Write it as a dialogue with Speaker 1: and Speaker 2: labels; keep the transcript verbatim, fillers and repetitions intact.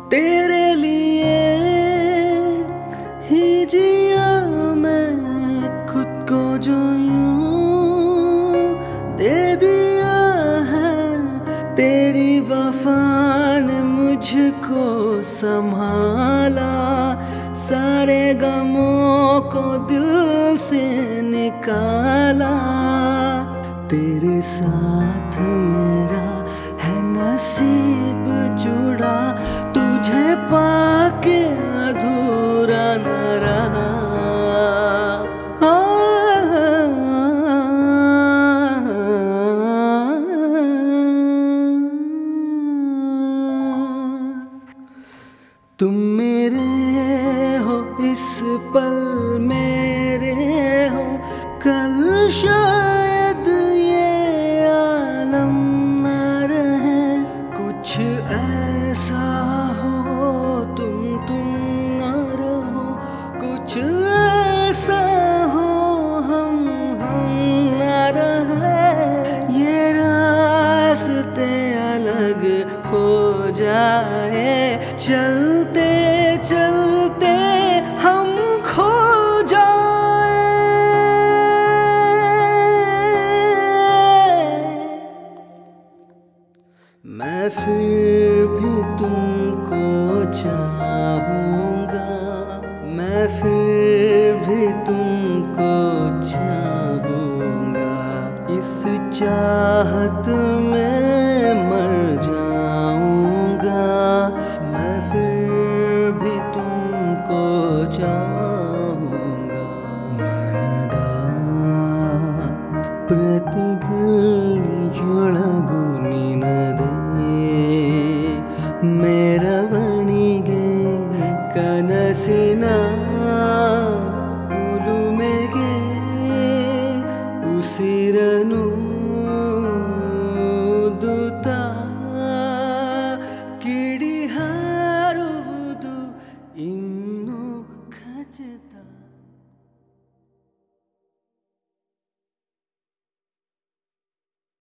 Speaker 1: तेरे लिए ही जिया मैं खुद को जो यूं दे दिया है, तेरी वफा ने मुझको संभाला, सारे गमों को दिल से निकाला। तेरे साथ मेरा है नसीब जुड़ा, तुझे पाके अधूरा न रहा। तुम मेरे हो इस पल मेरे हो, कल शायद ये आलम न रहे। कुछ ऐसा हो तुम तुम न रहो, कुछ ऐसा हो हम हम न रहे। ये रास्ते अलग हो जाए, चलते चलते हम खो जाए। मैं फिर भी तुमको चाहूँगा, मैं फिर भी तुमको चाहूँगा। इस चाहत